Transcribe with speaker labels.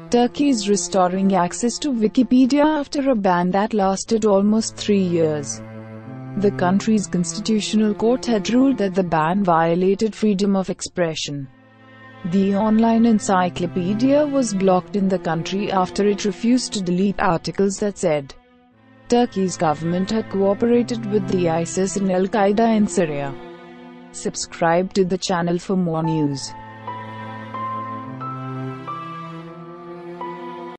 Speaker 1: Turkey is restoring access to Wikipedia after a ban that lasted almost 3 years. The country's constitutional court had ruled that the ban violated freedom of expression. The online encyclopedia was blocked in the country after it refused to delete articles that said Turkey's government had cooperated with the ISIS and al-Qaeda in Syria. Subscribe to the channel for more news.